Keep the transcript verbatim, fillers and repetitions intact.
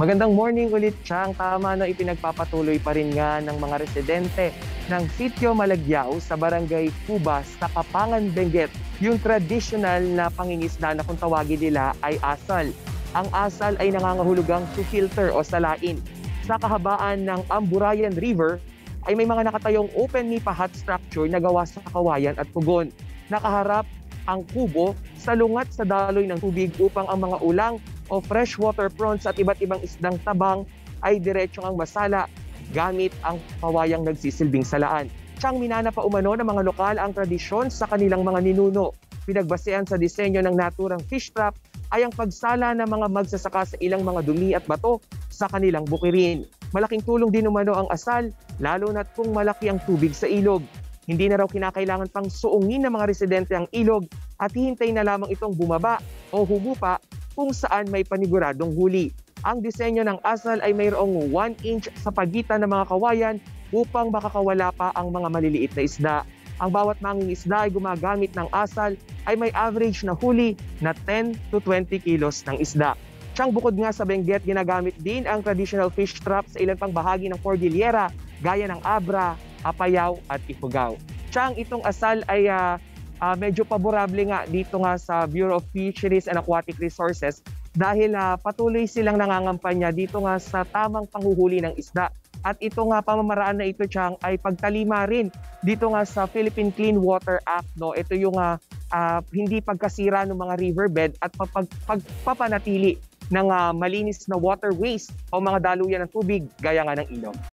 Magandang morning ulit, Chang. Tama na ipinagpapatuloy pa rin nga ng mga residente ng Sitio Malagyao sa Barangay Cubas sa Kapangan, Benguet yung traditional na pangingisda na kung tawagin nila ay asal. Ang asal ay nangangahulugang to filter o salain. Sa kahabaan ng Amburayan River ay may mga nakatayong open nipa hut structure na gawa sa kawayan at pugon. Nakaharap ang kubo sa lungat sa daloy ng tubig upang ang mga ulang o freshwater prawns at iba't ibang isdang tabang ay diretsong ang masala gamit ang kawayang nagsisilbing salaan. Siyang minana pa umano ng mga lokal ang tradisyon sa kanilang mga ninuno. Pinagbasean sa disenyo ng naturang fish trap ay ang pagsala ng mga magsasaka sa ilang mga dumi at bato sa kanilang bukirin. Malaking tulong din umano ang asal, lalo na't kung malaki ang tubig sa ilog. Hindi na raw kinakailangan pang suungin ng mga residente ang ilog at hihintay na lamang itong bumaba o humupa kung saan may paniguradong huli. Ang disenyo ng asal ay mayroong one inch sa pagitan ng mga kawayan upang makakawala pa ang mga maliliit na isda. Ang bawat manging isda ay gumagamit ng asal ay may average na huli na ten to twenty kilos ng isda. Siyang bukod nga sa Benguet, ginagamit din ang traditional fish trap sa ilang pang bahagi ng Cordillera gaya ng Abra, Apayao at Ifugao. Siyang itong asal ay uh, uh, medyo paborable nga dito nga sa Bureau of Fisheries and Aquatic Resources dahil uh, patuloy silang nangangampanya dito nga sa tamang panghuhuli ng isda. At ito nga pamamaraan na ito, Chang, ay pagtalima rin dito nga sa Philippine Clean Water Act. No? Ito yung uh, uh, hindi pagkasira ng mga riverbed at pag, pagpapanatili ng uh, malinis na waterways o mga daluyan ng tubig gaya nga ng ilog.